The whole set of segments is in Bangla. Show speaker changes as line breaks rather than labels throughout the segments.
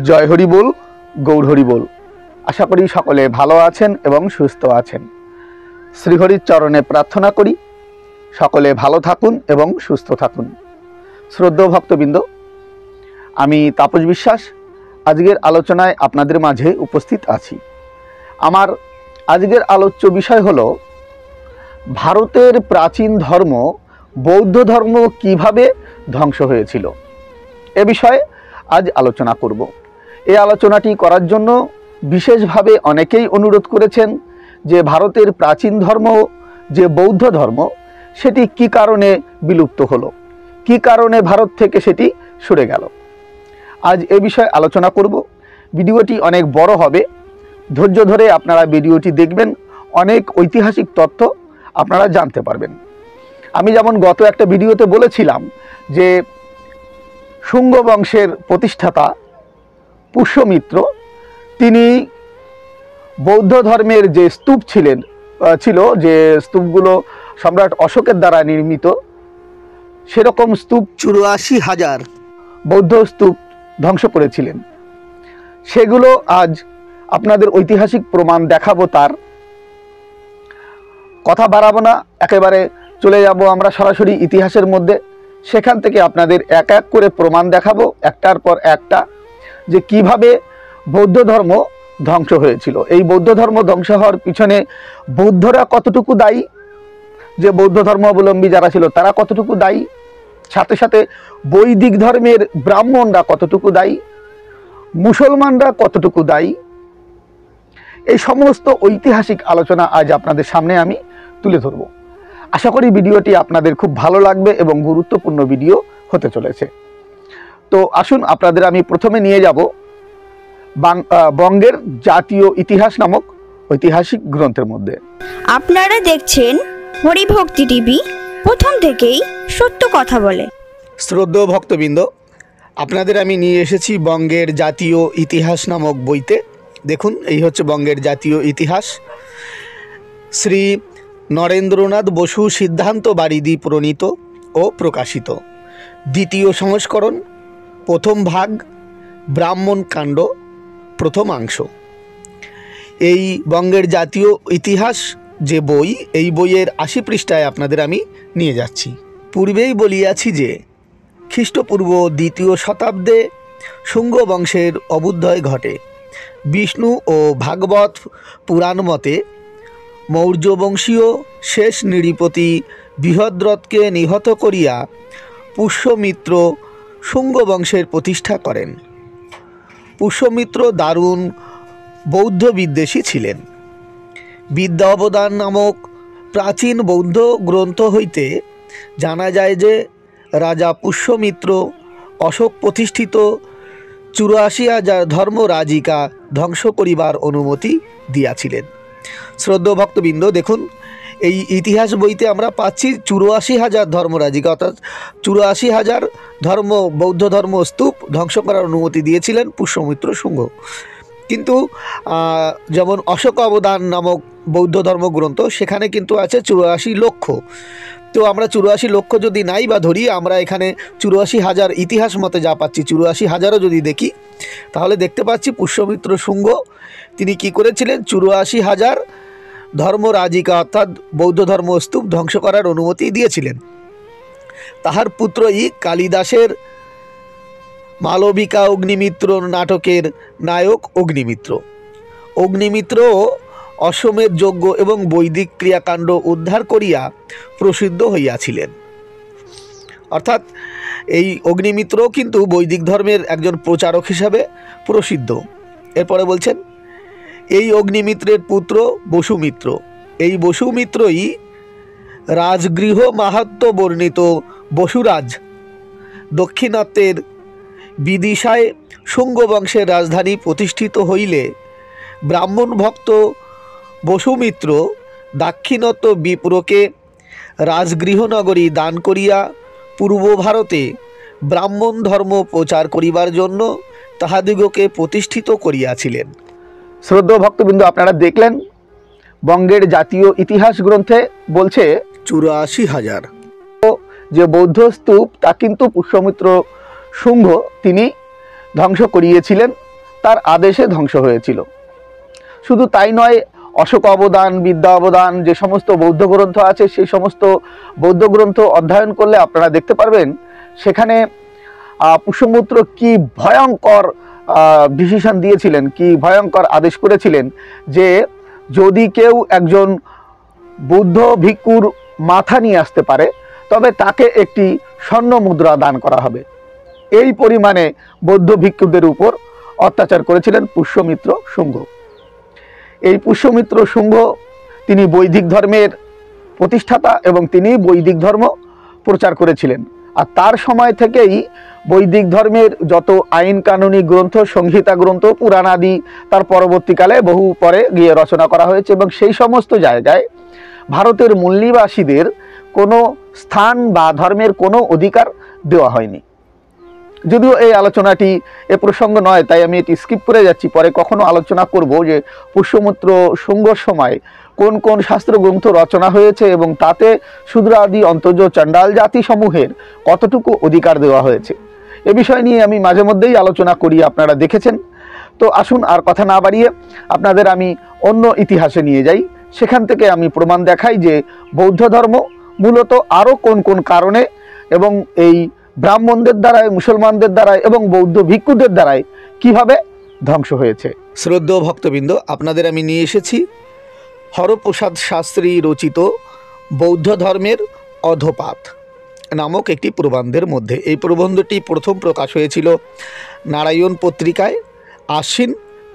জয় হরি বল, গৌর হরি বল। আশা করি সকলে ভালো আছেন এবং সুস্থ আছেন। শ্রীহরির চরণে প্রার্থনা করি সকলে ভালো থাকুন এবং সুস্থ থাকুন। শ্রদ্ধেয় ভক্তবৃন্দ, আমি তাপস বিশ্বাস আজকের আলোচনায় আপনাদের মাঝে উপস্থিত আছি। আমার আজকের আলোচ্য বিষয় হলো ভারতের প্রাচীন ধর্ম বৌদ্ধ ধর্ম কিভাবে ধ্বংস হয়েছিল, এ বিষয়ে আজ আলোচনা করব। এই আলোচনাটি করার জন্য বিশেষভাবে অনেকেই অনুরোধ করেছেন যে ভারতের প্রাচীন ধর্ম যে বৌদ্ধ ধর্ম সেটি কি কারণে বিলুপ্ত হলো, কি কারণে ভারত থেকে সেটি সরে গেল। আজ এ বিষয়ে আলোচনা করব। ভিডিওটি অনেক বড় হবে, ধৈর্য ধরে আপনারা ভিডিওটি দেখবেন, অনেক ঐতিহাসিক তথ্য আপনারা জানতে পারবেন। আমি যেমন গত একটা ভিডিওতে বলেছিলাম যে শুঙ্গ বংশের প্রতিষ্ঠাতা পুষ্যমিত্র, তিনি বৌদ্ধ ধর্মের যে স্তূপ ছিল যে স্তূপগুলো সম্রাট অশোকের দ্বারা নির্মিত, সেরকম স্তূপ 84,000 বৌদ্ধ স্তূপ ধ্বংস করেছিলেন। সেগুলো আজ আপনাদের ঐতিহাসিক প্রমাণ দেখাবো। তার কথা বাড়াবো না, একেবারে চলে যাব আমরা সরাসরি ইতিহাসের মধ্যে। সেখান থেকে আপনাদের এক এক করে প্রমাণ দেখাবো, একটার পর একটা, যে কিভাবে বৌদ্ধ ধর্ম ধ্বংস হয়েছিল। এই বৌদ্ধ ধর্ম ধ্বংস হওয়ার পিছনে বৌদ্ধরা কতটুকু দায়ী, যে বৌদ্ধ ধর্মাবলম্বী যারা ছিল তারা কতটুকু দায়ী, সাথে সাথে বৈদিক ধর্মের ব্রাহ্মণরা কতটুকু দায়ী, মুসলমানরা কতটুকু দায়ী, এই সমস্ত ঐতিহাসিক আলোচনা আজ আপনাদের সামনে আমি তুলে ধরব। আশা করি ভিডিওটি আপনাদের খুব ভালো লাগবে এবং গুরুত্বপূর্ণ ভিডিও হতে চলেছে। তো আসুন আপনাদের আমি প্রথমে নিয়ে যাব বঙ্গের জাতীয় ইতিহাস নামক ঐতিহাসিক গ্রন্থের মধ্যে।
আপনারা দেখছেন হরিভক্তি টিভি, প্রথম থেকেই সত্য কথা বলে।
শ্রদ্ধেয় ভক্তবৃন্দ, আপনাদের আমি নিয়ে এসেছি বঙ্গের জাতীয় ইতিহাস নামক বইতে। দেখুন, এই হচ্ছে বঙ্গের জাতীয় ইতিহাস, শ্রী নরেন্দ্রনাথ বসু সিদ্ধান্ত বারিদি প্রণীত ও প্রকাশিত, দ্বিতীয় সংস্করণ, প্রথম ভাগ, ব্রাহ্মণ কাণ্ড, প্রথমাংশ। এই বঙ্গের জাতীয় ইতিহাস যে বই, এই বইয়ের 80 পৃষ্ঠায় আপনাদের আমি নিয়ে যাচ্ছি। পূর্বেই বলিয়াছি যে খ্রিস্টপূর্ব 2য় শতাব্দে শুঙ্গ বংশের অভ্যুদয় ঘটে। বিষ্ণু ও ভাগবত পুরাণ মতে মৌর্য বংশীয় শেষ নৃপতি বৃহদ্রথকে নিহত করিয়া পুষ্যমিত্র শুঙ্গ বংশের প্রতিষ্ঠা করেন। পুষ্যমিত্র দারুণ বৌদ্ধ বিদ্বেষী ছিলেন। বিদ্যা অবদান নামক প্রাচীন বৌদ্ধ গ্রন্থ হইতে জানা যায় যে রাজা পুষ্যমিত্র অশোক প্রতিষ্ঠিত 84,000 ধর্মরাজিকা ধ্বংস করিবার অনুমতি দিয়াছিলেন। শ্রদ্ধেয় ভক্তবৃন্দ, দেখুন, এই ইতিহাস বইতে আমরা পাচ্ছি 84,000 ধর্মরাজিকা, অর্থাৎ 84,000 বৌদ্ধ ধর্ম স্তূপ ধ্বংস করার অনুমতি দিয়েছিলেন পুষ্যমিত্র শুঙ্গ। কিন্তু যেমন অশোক অবদান নামক বৌদ্ধ ধর্মগ্রন্থ, সেখানে কিন্তু আছে 84 লক্ষ। তো আমরা 84 লক্ষ যদি নাই বা ধরি, আমরা এখানে 84,000 ইতিহাস মতে যা পাচ্ছি, 84,000ও যদি দেখি, তাহলে দেখতে পাচ্ছি পুষ্যমিত্র শুঙ্গ তিনি কি করেছিলেন, 84,000 ধর্মরাজিকা অর্থাৎ বৌদ্ধ ধর্ম স্তূপ ধ্বংস করার অনুমতি দিয়েছিলেন। তাহার পুত্রই কালিদাসের মালবিকা অগ্নিমিত্র নাটকের নায়ক অগ্নিমিত্র অশ্বমেধ যজ্ঞ এবং বৈদিক ক্রিয়াকাণ্ড উদ্ধার করিয়া প্রসিদ্ধ হইয়াছিলেন। অর্থাৎ এই অগ্নিমিত্রও কিন্তু বৈদিক ধর্মের একজন প্রচারক হিসাবে প্রসিদ্ধ। এরপরে বলছেন, এই অগ্নিমিত্রের পুত্র বসুমিত্র, এই বসুমিত্রই রাজগৃহ মাহাত্ম্য বর্ণিত বসুরাজ দক্ষিণাত্যের বিদিশায় শুঙ্গ বংশের রাজধানী প্রতিষ্ঠিত হইলে ব্রাহ্মণ ভক্ত বসুমিত্র দাক্ষিণাত্য বিপ্রকে রাজগৃহনগরী দান করিয়া পূর্ব ভারতে ব্রাহ্মণ ধর্ম প্রচার করিবার জন্য তাহাদিগকে প্রতিষ্ঠিত করিয়াছিলেন। শ্রদ্ধেয় ভক্তবৃন্দ, আপনারা দেখলেন বঙ্গের জাতীয় ইতিহাস গ্রন্থে বলছে 84,000 যে বৌদ্ধ স্তূপ তা কিন্তু পুষ্যমিত্র শুঙ্গ তিনি ধ্বংস করিয়েছিলেন তার আদেশে ধ্বংস হয়েছিল। শুধু তাই নয়, অশোক অবদান, বিদ্যা অবদান যে সমস্ত বৌদ্ধ গ্রন্থ আছে, সেই সমস্ত বৌদ্ধ গ্রন্থ অধ্যয়ন করলে আপনারা দেখতে পারবেন সেখানে পুষ্যমিত্র কি ভয়ঙ্কর ডিসিশন দিয়েছিলেন, কি ভয়ঙ্কর আদেশ করেছিলেন যে যদি কেউ একজন বৌদ্ধ ভিক্ষুর মাথা নিয়ে আসতে পারে তবে তাকে একটি স্বর্ণ মুদ্রা দান করা হবে। এই পরিমাণে বৌদ্ধ ভিক্ষুদের উপর অত্যাচার করেছিলেন পুষ্যমিত্র শুঙ্গ। এই পুষ্যমিত্র শুঙ্গ তিনি বৈদিক ধর্মের প্রতিষ্ঠাতা এবং তিনি বৈদিক ধর্ম প্রচার করেছিলেন। আর তার সময় থেকেই বৈদিক ধর্মের যত আইন কানুনি গ্রন্থ, সংহিতা গ্রন্থ, পুরাণ আদি তার পরবর্তীকালে বহু পরে গিয়ে রচনা করা হয়েছে এবং সেই সমস্ত জায়গায় ভারতের মূলনিবাসীদের কোনো স্থান বা ধর্মের কোনো অধিকার দেওয়া হয়নি। যদিও এই আলোচনাটি এ প্রসঙ্গ নয়, তাই আমি এটি স্কিপ করে যাচ্ছি, পরে কখনো আলোচনা করব যে পুষ্যমিত্র শুঙ্গর সময় কোন কোন শাস্ত্র গ্রন্থ রচনা হয়েছে এবং তাতে শূদ্র আদি অন্তর্জ চণ্ডাল জাতি সমূহের কতটুকু অধিকার দেওয়া হয়েছে। এ বিষয় নিয়ে আমি মাঝে মধ্যেই আলোচনা করি, আপনারা দেখেছেন। তো আসুন আর কথা না বাড়িয়ে আপনাদের আমি অন্য ইতিহাসে নিয়ে যাই, সেখান থেকে আমি প্রমাণ দেখাই যে বৌদ্ধ ধর্ম মূলত আরও কোন কোন কারণে এবং এই ব্রাহ্মণদের দ্বারাই, মুসলমানদের দ্বারাই এবং বৌদ্ধ ভিক্ষুদের দ্বারাই কিভাবে ধ্বংস হয়েছে। শ্রদ্ধেয় ভক্তবৃন্দ, আপনাদের আমি নিয়ে এসেছি হরপ্রসাদ শাস্ত্রী রচিত বৌদ্ধ ধর্মের অধপাত নামক একটি প্রবন্ধের মধ্যে। এই প্রবন্ধটি প্রথম প্রকাশ হয়েছিল নারায়ণ পত্রিকায় আশ্বিন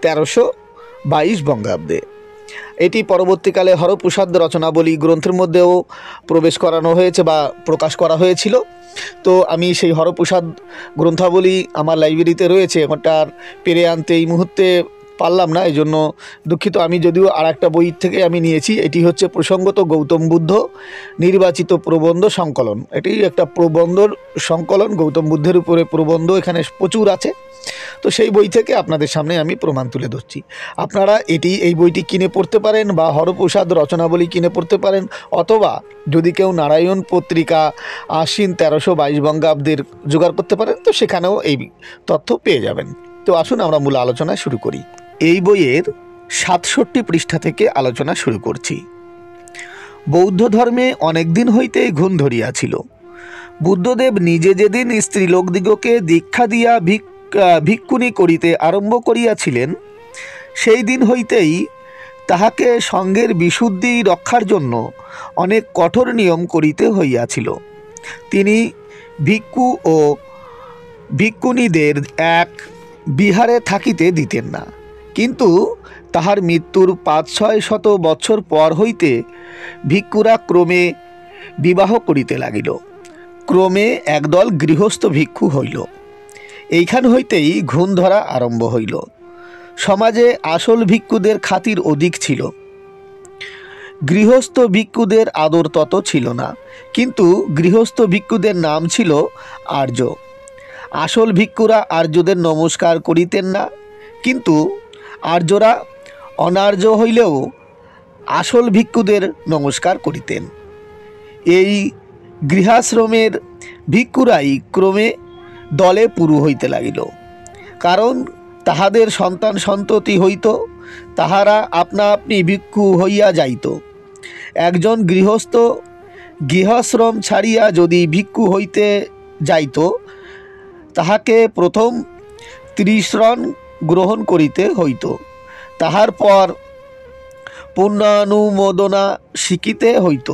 1322 বঙ্গাব্দে। এটি পরবর্তীকালে হরপ্রসাদ রচনাবলী গ্রন্থের মধ্যেও প্রবেশ করানো হয়েছে বা প্রকাশ করা হয়েছিল। তো আমি সেই হরপ্রসাদ গ্রন্থাবলী আমার লাইব্রেরিতে রয়েছে, ওটা আর পেরে আনতে এই মুহূর্তে পারলাম না, এই জন্য দুঃখিত। আমি যদিও আর একটা বই থেকে আমি নিয়েছি, এটি হচ্ছে প্রসঙ্গত গৌতম বুদ্ধ নির্বাচিত প্রবন্ধ সংকলন। এটি একটা প্রবন্ধর সংকলন, গৌতম বুদ্ধের উপরে প্রবন্ধ এখানে প্রচুর আছে। তো সেই বই থেকে আপনাদের সামনে আমি প্রমাণ তুলে ধরছি। আপনারা এই বইটি কিনে পড়তে পারেন বা হরপ্রসাদ রচনাবলী কিনে পড়তে পারেন, অথবা যদি কেউ নারায়ণ পত্রিকা আশ্বিন 1322 বঙ্গাব্দের জোগাড় করতে পারেন তো সেখানেও এই তথ্য পেয়ে যাবেন। তো আসুন আমরা মূল আলোচনা শুরু করি। এই বইয়ের 67 পৃষ্ঠা থেকে আলোচনা শুরু করছি। বৌদ্ধ ধর্মে অনেক দিন হইতেই ঘুণ ধরিয়াছিল। বুদ্ধদেব নিজে যেদিন স্ত্রীলোকদিগকে দীক্ষা দিয়া ভিক্ষুণী করিতে আরম্ভ করিয়াছিলেন, সেই দিন হইতেই তাহাকে সঙ্গের বিশুদ্ধি রক্ষার জন্য অনেক কঠোর নিয়ম করিতে হইয়াছিল। তিনি ভিক্ষু ও ভিক্ষুণীদের এক বিহারে থাকিতে দিতেন না, কিন্তু তাহার মৃত্যুর 500-600 বৎসর পর হইতে ভিক্ষুরা ক্রমে বিবাহ করিতে লাগিল। ক্রমে একদল গৃহস্থ ভিক্ষু হইল। এইখান হইতেই ঘুণ ধরা আরম্ভ হইল। সমাজে আসল ভিক্ষুদের খাতির অধিক ছিল, গৃহস্থ ভিক্ষুদের আদর তত ছিল না, কিন্তু গৃহস্থ ভিক্ষুদের নাম ছিল আর্য। আসল ভিক্ষুরা আর্যদের নমস্কার করিতেন না, কিন্তু আর্যরা অনার্য হইলেও আসল ভিক্ষুদের নমস্কার করিতেন। এই গৃহাশ্রমের ভিক্ষুরাই ক্রমে দলে পুরু হইতে লাগিল, কারণ তাহাদের সন্তান সন্ততি হইত, তাহারা আপনা আপনি ভিক্ষু হইয়া যাইত। একজন গৃহস্থ গৃহাশ্রম ছাড়িয়া যদি ভিক্ষু হইতে যাইত, তাহাকে প্রথম 30 রণ গ্রহণ করিতে হইত, তাহার পর পুণ্যানুমোদনা শিখিতে হইত,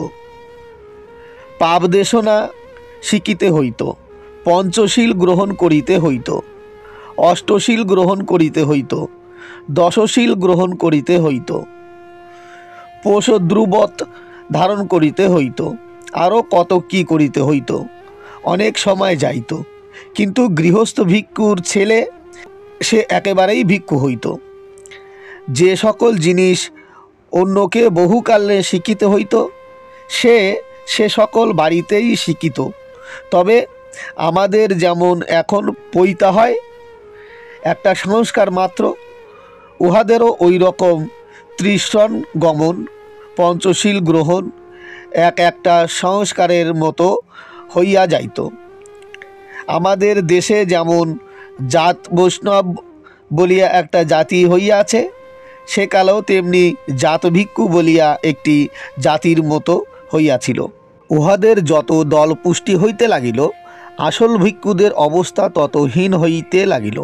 পাপদেশনা শিখিতে হইত, পঞ্চশীল গ্রহণ করিতে হইত, অষ্টশীল গ্রহণ করিতে হইত, দশশীল গ্রহণ করিতে হইত, পোষদ্রুবত ধারণ করিতে হইত, আরও কত কি করিতে হইত। অনেক সময় যাইত, কিন্তু গৃহস্থ ভিক্ষুর ছেলে সে একেবারেই ভিক্ষু হইত। যে সকল জিনিস অন্যকে বহুকালে শিখিতে হইত সে সকল বাড়িতেই শিখিত। তবে আমাদের যেমন এখন পইতা হয় একটা সংস্কার মাত্র, উহাদেরও ওই রকম 30 রণ গমন, পঞ্চশীল গ্রহণ একটা সংস্কারের মতো হইয়া যাইত। আমাদের দেশে যেমন জাত বৈষ্ণব বলিয়া একটা জাতি হইয়াছে, সেকালেও তেমনি জাত ভিক্ষু বলিয়া একটি জাতির মতো হইয়াছিল। উহাদের যত দল পুষ্টি হইতে লাগিল, আসল ভিক্ষুদের অবস্থা তত হীন হইতে লাগিল।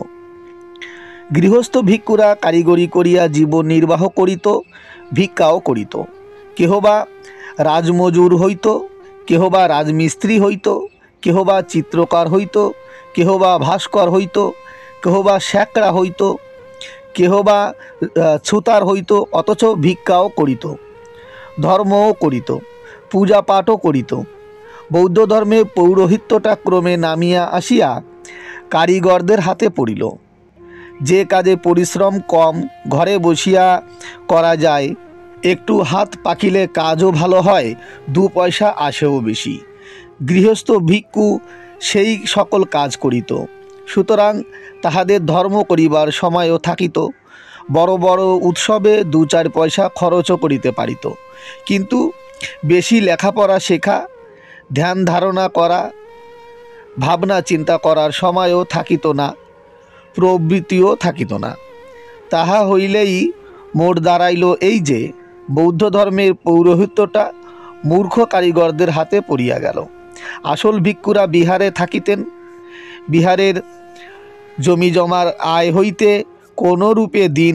গৃহস্থ ভিক্ষুরা কারিগরি করিয়া জীবন নির্বাহ করিত, ভিক্ষাও করিত। কেহ বা রাজমজুর হইত, কেহ বা রাজমিস্ত্রি হইত, কেহ বা চিত্রকার হইত, কেহ বা ভাস্কর হইত, কেহ বা শ্যাকরা হইত, কেহ বা ছুতার হইত, অথচ ভিক্ষাও করিত, ধর্মও করিত, পূজা পাঠও করিত। বৌদ্ধ ধর্মে পৌরোহিত্যটা ক্রমে নামিয়া আসিয়া কারিগরদের হাতে পড়িল। যে কাজে পরিশ্রম কম, ঘরে বসিয়া করা যায়, একটু হাত পাকিলে কাজও ভালো হয়, 2 পয়সা আসেও বেশি, গৃহস্থ ভিক্ষু সেই সকল কাজ করিত। সুতরাং তাহাদের ধর্ম করিবার সময়ও থাকিত, বড় বড় উৎসবে 2-4 পয়সা খরচও করিতে পারিত। কিন্তু বেশি লেখাপড়া শেখা, ধ্যান ধারণা করা, ভাবনা চিন্তা করার সময়ও থাকিত না, প্রবৃত্তিও থাকিত না। তাহা হইলেই মোট দাঁড়াইল এই যে, বৌদ্ধ ধর্মের পৌরোহিত্যটা মূর্খ কারিগরদের হাতে পড়িয়া গেল। আসল ভিক্ষুরা বিহারে থাকিতেন, বিহারের জমি জমার আয় হইতে কোনো রূপে দিন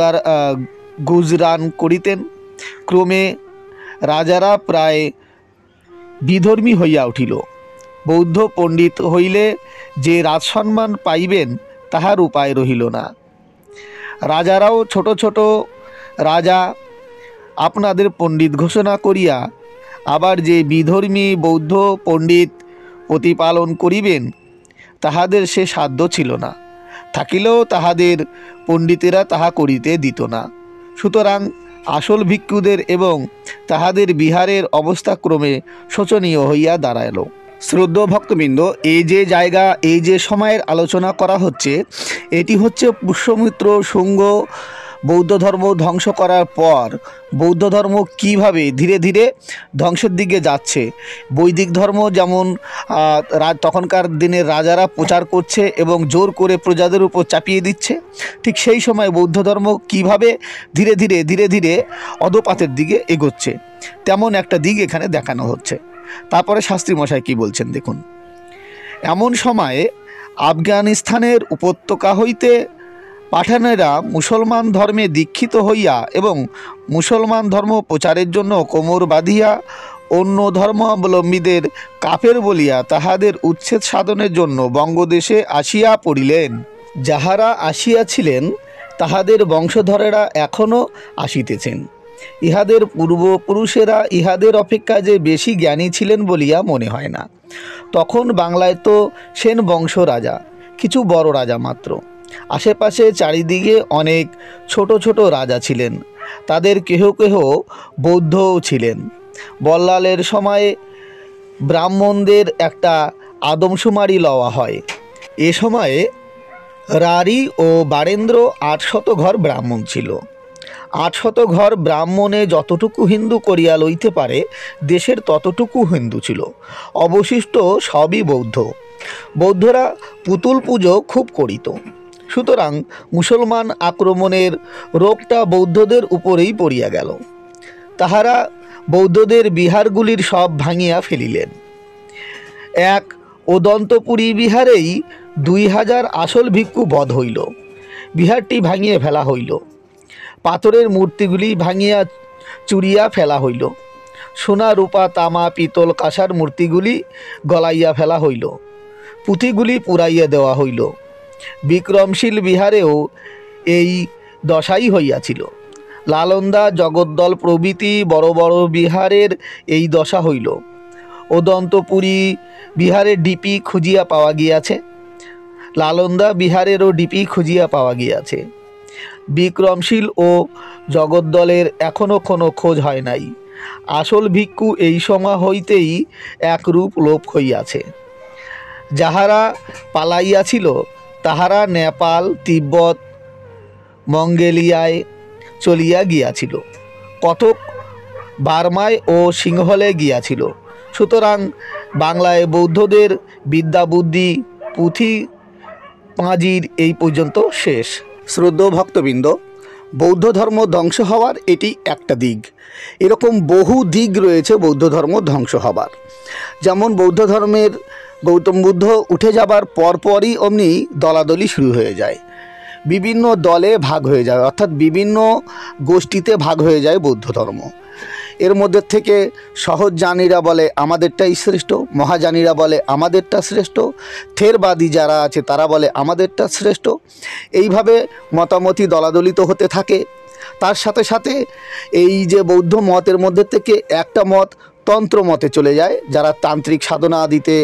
গুজরান করিতেন। ক্রমে রাজারা প্রায় বিধর্মী হইয়া উঠিল। বৌদ্ধ পণ্ডিত হইলে যে রাজসম্মান পাইবেন তাহার উপায় রহিল না। রাজারাও ছোট ছোট রাজা আপনাদের পণ্ডিত ঘোষণা করিয়া আবার যে বিধর্মী বৌদ্ধ পণ্ডিত প্রতিপালন করিবেন তাহাদের সে সাধ্য ছিল না, থাকিলেও তাহাদের পণ্ডিতেরা তাহা করিতে দিত না। সুতরাং আসল ভিক্ষুদের এবং তাহাদের বিহারের অবস্থা ক্রমে শোচনীয় হইয়া দাঁড়াইল। শ্রদ্ধেয় ভক্তবৃন্দ, এই যে জায়গা, এই যে সময়ের আলোচনা করা হচ্ছে, এটি হচ্ছে পুষ্যমিত্র শুঙ্গ বৌদ্ধ ধর্ম ধ্বংস করার পর বৌদ্ধ ধর্ম কিভাবে ধীরে ধীরে ধ্বংসের দিকে যাচ্ছে। বৈদিক ধর্ম যেমন তখনকার দিনের রাজারা প্রচার করছে এবং জোর করে প্রজাদের উপর চাপিয়ে দিচ্ছে, ঠিক সেই সময় বৌদ্ধ ধর্ম কিভাবে ধীরে ধীরে ধীরে ধীরে অধঃপাতের দিকে এগোচ্ছে, তেমন একটা দিক এখানে দেখানো হচ্ছে। তারপরে শাস্ত্রী মশাই কি বলছেন দেখুন। এমন সময়ে আফগানিস্তানের উপত্যকা হইতে পাঠানেরা মুসলমান ধর্মে দীক্ষিত হইয়া এবং মুসলমান ধর্ম প্রচারের জন্য কোমর বাঁধিয়া অন্য ধর্মাবলম্বীদের কাফের বলিয়া তাহাদের উচ্ছেদ সাধনের জন্য বঙ্গদেশে আসিয়া পড়িলেন। যাহারা আসিয়াছিলেন তাহাদের বংশধরেরা এখনও আসিতেছেন। ইহাদের পূর্বপুরুষেরা ইহাদের অপেক্ষা যে বেশি জ্ঞানী ছিলেন বলিয়া মনে হয় না। তখন বাংলায় তো সেন বংশ রাজা, কিছু বড় রাজা মাত্র। আশেপাশে চারিদিকে অনেক ছোট ছোট রাজা ছিলেন, তাদের কেহ কেহ বৌদ্ধও ছিলেন। বল্লালের সময়ে ব্রাহ্মণদের একটা আদমশুমারি লওয়া হয়। এ সময়ে রাঢ়ী ও বারেন্দ্র 800 ঘর ব্রাহ্মণ ছিল। 800 ঘর ব্রাহ্মণে যতটুকু হিন্দু করিয়া লইতে পারে দেশের ততটুকু হিন্দু ছিল, অবশিষ্ট সবই বৌদ্ধ। বৌদ্ধরা পুতুল পুজো খুব করিত। সুতরাং মুসলমান আক্রমণের রোগটা বৌদ্ধদের উপরেই পড়িয়া গেল। তাহারা বৌদ্ধদের বিহারগুলির সব ভাঙিয়া ফেলিলেন। এক ওদন্তপুরী বিহারেই 2000 আসল ভিক্ষু বধ হইল। বিহারটি ভাঙিয়া ফেলা হইল, পাথরের মূর্তিগুলি ভাঙিয়া চুরিয়া ফেলা হইল, সোনা রূপা তামা পিতল কাঁসার মূর্তিগুলি গলাইয়া ফেলা হইল, পুঁথিগুলি পুড়াইয়া দেওয়া হইল। বিক্রমশীল বিহারেও এই দশাই হইয়াছিল। লালন্দা জগদ্দল প্রভৃতি বড় বড় বিহারের এই দশা হইল। ওদন্তপুরী বিহারের ডিপি খুঁজিয়া পাওয়া গিয়াছে, লালন্দা বিহারেরও ডিপি খুঁজিয়া পাওয়া গিয়াছে। বিক্রমশীল ও জগদ্দলের এখনও কোনো খোঁজ হয় নাই। আসল ভিক্ষু এই সময় হইতেই একরূপ লোপ হইয়াছে। যাহারা পালাইয়াছিল তাহারা নেপাল, তিব্বত, মঙ্গোলিয়ায় চলিয়া গিয়াছিল, কতক বার্মায় ও সিংহলে গিয়াছিল। সুতরাং বাংলায় বৌদ্ধদের বিদ্যা বুদ্ধি পুঁথি পাঁজির এই পর্যন্ত শেষ। শ্রদ্ধেয় ভক্তবৃন্দ, বৌদ্ধ ধর্ম ধ্বংস হওয়ার এটি একটা দিক। এরকম বহু দিক রয়েছে বৌদ্ধ ধর্ম ধ্বংস হবার। যেমন বৌদ্ধ ধর্মের গৌতম বুদ্ধ উঠে যাবার পরপরই অমনি দলাদলি শুরু হয়ে যায়, বিভিন্ন দলে ভাগ হয়ে যায়, অর্থাৎ বিভিন্ন গোষ্ঠীতে ভাগ হয়ে যায় বৌদ্ধ ধর্ম। এর মধ্যে থেকে সহজজানীরা বলে আমাদেরটাই শ্রেষ্ঠ, মহাজানীরা বলে আমাদেরটা শ্রেষ্ঠ, থেরবাদী যারা আছে তারা বলে আমাদেরটা শ্রেষ্ঠ। এইভাবে মতামতি দলাদলিত হতে থাকে। তার সাথে সাথে এই যে বৌদ্ধ মতের মধ্যে থেকে একটা মত তন্ত্র মতে চলে যায়, যারা তান্ত্রিক সাধনা আদিতে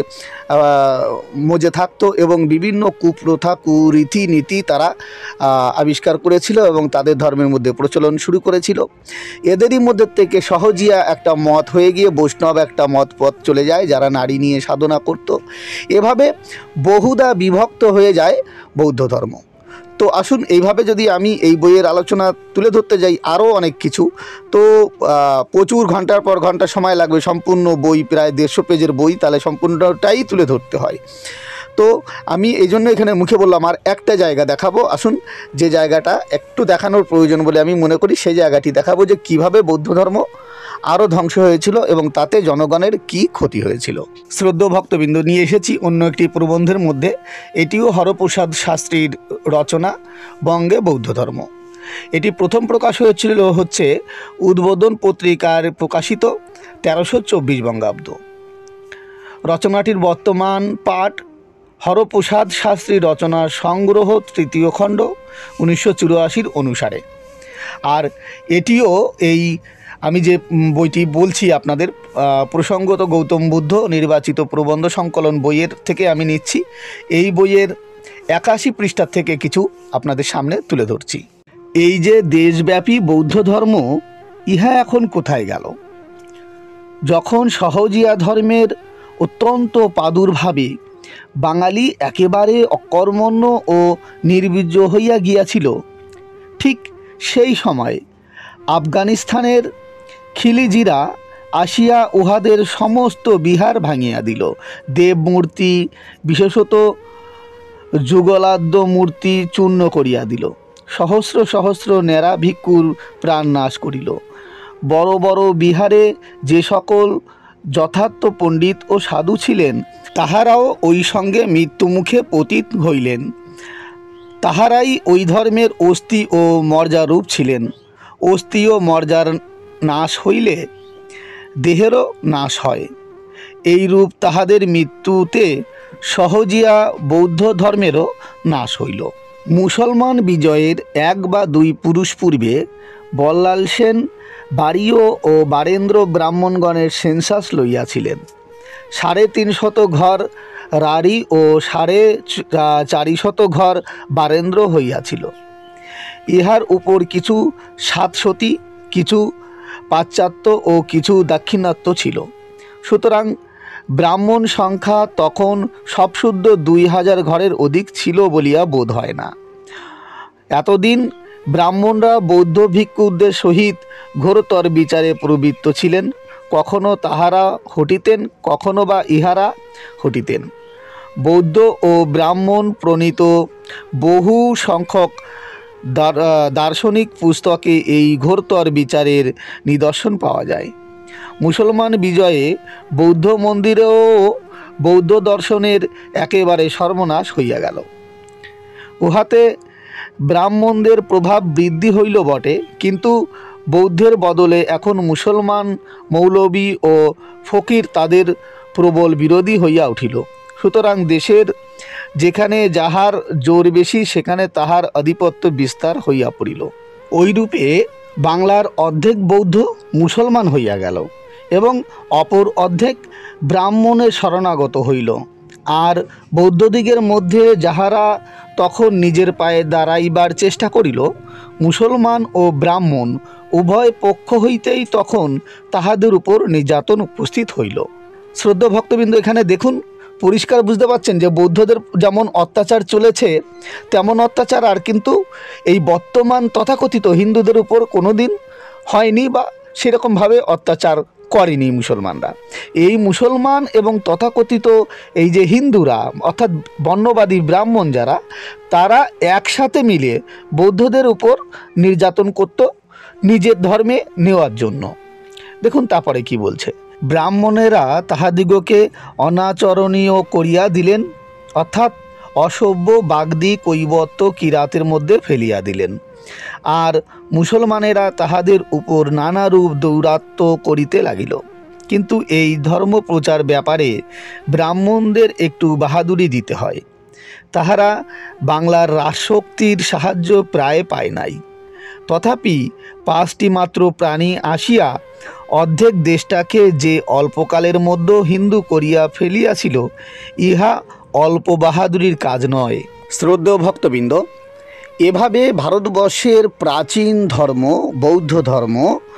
মজে থাকতো এবং বিভিন্ন কুপ্রথা কুরীতি নীতি তারা আবিষ্কার করেছিল এবং তাদের ধর্মের মধ্যে প্রচলন শুরু করেছিল। এদেরই মধ্যে থেকে সহজিয়া একটা মত হয়ে গিয়ে বৈষ্ণব একটা মত পথ চলে যায়, যারা নারী নিয়ে সাধনা করত। এভাবে বহুদা বিভক্ত হয়ে যায় বৌদ্ধ ধর্ম। তো আসুন এইভাবে যদি আমি এই বইয়ের আলোচনা তুলে ধরতে যাই আরও অনেক কিছু, তো প্রচুর ঘন্টার পর ঘন্টা সময় লাগবে। সম্পূর্ণ বই প্রায় 150 পেজের বই, তাহলে সম্পূর্ণটাই তুলে ধরতে হয়। তো আমি এই জন্য এখানে মুখে বললাম আর একটা জায়গা দেখাবো। আসুন যে জায়গাটা একটু দেখানোর প্রয়োজন বলে আমি মনে করি, সেই জায়গাটি দেখাবো যে কিভাবে বৌদ্ধ ধর্ম আরও ধ্বংস হয়েছিল এবং তাতে জনগণের কি ক্ষতি হয়েছিল। শ্রদ্ধেয় ভক্তবৃন্দ, নিয়ে এসেছি অন্য একটি প্রবন্ধের মধ্যে। এটিও হরপ্রসাদ শাস্ত্রীর রচনা, বঙ্গে বৌদ্ধ ধর্ম। এটি প্রথম প্রকাশ হয়েছিল হচ্ছে উদ্বোধন পত্রিকার প্রকাশিত 1324 বঙ্গাব্দ। রচনাটির বর্তমান পাঠ হরপ্রসাদ শাস্ত্রীর রচনার সংগ্রহ 3য় খণ্ড 1984 অনুসারে। আর এটিও এই আমি যে বইটি বলছি আপনাদের প্রসঙ্গত গৌতম বুদ্ধ নির্বাচিত প্রবন্ধ সংকলন বইয়ের থেকে আমি নিচ্ছি। এই বইয়ের 81 পৃষ্ঠার থেকে কিছু আপনাদের সামনে তুলে ধরছি। এই যে দেশব্যাপী বৌদ্ধ ধর্ম, ইহা এখন কোথায় গেল? যখন সহজিয়া ধর্মের অত্যন্ত প্রাদুর্ভাবে বাঙালি একেবারে অকর্মণ্য ও নির্বীর্য হইয়া গিয়াছিল, ঠিক সেই সময় আফগানিস্তানের খিলিজিরা আসিয়া উহাদের সমস্ত বিহার ভাঙিয়া দিল। দেবমূর্তি বিশেষত যুগলাদ্য মূর্তি চূর্ণ করিয়া দিল। সহস্র সহস্র ন্যাড়া ভিক্ষুর প্রাণ নাশ করিল। বড় বড় বিহারে যে সকল যথার্থ পণ্ডিত ও সাধু ছিলেন, তাহারাও ওই সঙ্গে মৃত্যুমুখে পতিত হইলেন। তাহারাই ওই ধর্মের অস্থি ও মর্যারূপ ছিলেন। অস্থি ও মর্যার নাশ হইলে দেহেরও নাশ হয়। এই রূপ তাহাদের মৃত্যুতে সহজিয়া বৌদ্ধ ধর্মেরও নাশ হইল। মুসলমান বিজয়ের 1 বা 2 পুরুষ পূর্বে বল্লাল সেন বাড়িও ও বারেন্দ্র ব্রাহ্মণগণের সেন্সাস লইয়াছিলেন। 350 ঘর রাঢ়ী ও 450 ঘর বারেন্দ্র হইয়াছিল। ইহার উপর কিছু সাতসতী, কিছু পাশ্চাত্য ও কিছু দাক্ষিণাত্য ছিল। সুতরাং ব্রাহ্মণ সংখ্যা তখন সবশুদ্ধ 2000 ঘরের অধিক ছিল বলিয়া বোধ হয় না। এতদিন ব্রাহ্মণরা বৌদ্ধ ভিক্ষুদের সহিত ঘোরতর বিচারে প্রবৃত্ত ছিলেন। কখনো তাহারা হটিতেন, কখনো বা ইহারা হটিতেন। বৌদ্ধ ও ব্রাহ্মণ প্রণীত বহু সংখ্যক দার্শনিক পুস্তকে এই ঘোরতর বিচারের নিদর্শন পাওয়া যায়। মুসলমান বিজয়ে বৌদ্ধ মন্দিরেও বৌদ্ধ দর্শনের একেবারে সর্বনাশ হইয়া গেল। উহাতে ব্রাহ্মণদের প্রভাব বৃদ্ধি হইল বটে, কিন্তু বৌদ্ধের বদলে এখন মুসলমান মৌলবী ও ফকির তাদের প্রবল বিরোধী হইয়া উঠিল। সুতরাং দেশের যেখানে যাহার জোর বেশি, সেখানে তাহার আধিপত্য বিস্তার হইয়া পড়িল। ওইরূপে বাংলার অর্ধেক বৌদ্ধ মুসলমান হইয়া গেল এবং অপর অর্ধেক ব্রাহ্মণের শরণাগত হইল। আর বৌদ্ধদিগের মধ্যে যাহারা তখন নিজের পায়ে দাঁড়াইবার চেষ্টা করিল, মুসলমান ও ব্রাহ্মণ উভয় পক্ষ হইতেই তখন তাহাদের উপর নির্যাতন উপস্থিত হইল। শ্রদ্ধেয় ভক্তবৃন্দ, এখানে দেখুন, পরিষ্কার বুঝতে পারছেন যে বৌদ্ধদের যেমন অত্যাচার চলেছে, তেমন অত্যাচার আর কিন্তু এই বর্তমান তথাকথিত হিন্দুদের উপর কোনো দিন হয়নি বা সেরকমভাবে অত্যাচার করেনি মুসলমানরা। এই মুসলমান এবং তথাকথিত এই যে হিন্দুরা অর্থাৎ বর্ণবাদী ব্রাহ্মণ যারা, তারা একসাথে মিলে বৌদ্ধদের উপর নির্যাতন করত নিজের ধর্মে নেওয়ার জন্য। দেখুন তারপরে কি বলছে, ব্রাহ্মণেরা তাহাদিগকে অনাচরণীয় করিয়া দিলেন, অর্থাৎ অসভ্য বাগদি কৈবর্ত কিরাতের মধ্যে ফেলিয়া দিলেন। আর মুসলমানেরা তাহাদের উপর নানারূপ দৌরাত্ম্য করিতে লাগিল। কিন্তু এই ধর্ম প্রচার ব্যাপারে ব্রাহ্মণদের একটু বাহাদুরি দিতে হয়। তাহারা বাংলার রাজশক্তির সাহায্য প্রায় পায় নাই। তথাপি 5টি মাত্র প্রাণী আসিয়া অর্ধেক দেশটাকে যে অল্পকালের মধ্যে হিন্দু করিয়া ফেলিয়াছিল, ইহা অল্প বাহাদুরির কাজ নয়। শ্রদ্ধেয় ভক্তবৃন্দ, এভাবে ভারতবর্ষের প্রাচীন ধর্ম বৌদ্ধ ধর্ম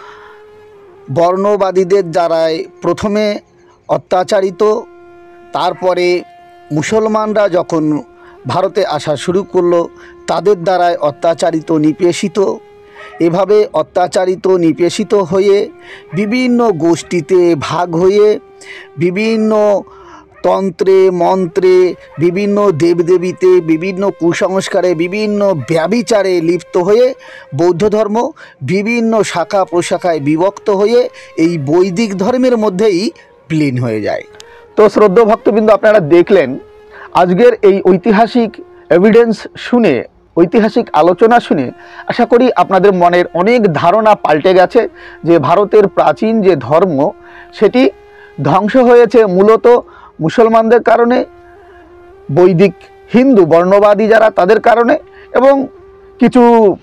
বর্ণবাদীদের দ্বারাই প্রথমে অত্যাচারিত, তারপরে মুসলমানরা যখন ভারতে আসা শুরু করলো তাদের দ্বারাই অত্যাচারিত নিপীড়িত। এভাবে অত্যাচারিত নিপীড়িত হয়ে বিভিন্ন গোষ্ঠীতে ভাগ হয়ে বিভিন্ন তন্ত্রে মন্ত্রে, বিভিন্ন দেবদেবীতে, বিভিন্ন কুসংস্কারে, বিভিন্ন ব্যভিচারে লিপ্ত হয়ে বৌদ্ধ ধর্ম বিভিন্ন শাখা প্রশাখায় বিভক্ত হয়ে এই বৈদিক ধর্মের মধ্যেই বিলীন হয়ে যায়। তো শ্রদ্ধেয় ভক্তবৃন্দ, আপনারা দেখলেন আজকের এই ঐতিহাসিক এভিডেন্স শুনে, ঐতিহাসিক আলোচনা শুনে আশা করি আপনাদের মনের অনেক ধারণা পাল্টে গেছে যে ভারতের প্রাচীন যে ধর্ম সেটি ধ্বংস হয়েছে মূলত মুসলমানদের কারণে, বৈদিক হিন্দু বর্ণবাদী যারা তাদের কারণে, এবং কিছু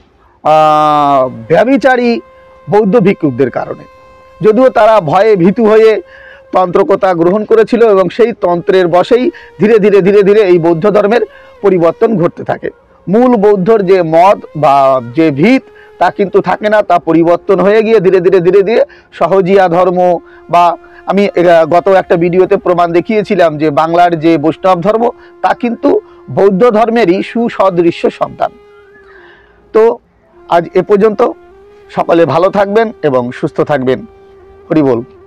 ব্যভিচারী বৌদ্ধ ভিক্ষুকদের কারণে। যদিও তারা ভয়ে ভীতু হয়ে তন্ত্রকতা গ্রহণ করেছিল এবং সেই তন্ত্রের বশেই ধীরে ধীরে ধীরে ধীরে এই বৌদ্ধ ধর্মের পরিবর্তন ঘটতে থাকে। মূল বৌদ্ধর যে মত বা যে ভিত তা কিন্তু থাকে না, তা পরিবর্তন হয়ে গিয়ে ধীরে ধীরে ধীরে ধীরে সহজিয়া ধর্ম, বা আমি গত একটা ভিডিওতে প্রমাণ দেখিয়েছিলাম যে বাংলার যে বৈষ্ণব ধর্ম তা কিন্তু বৌদ্ধ ধর্মেরই সুসদৃশ্য সন্তান। তো আজ এ পর্যন্ত, সকলে ভালো থাকবেন এবং সুস্থ থাকবেন। হরি বল।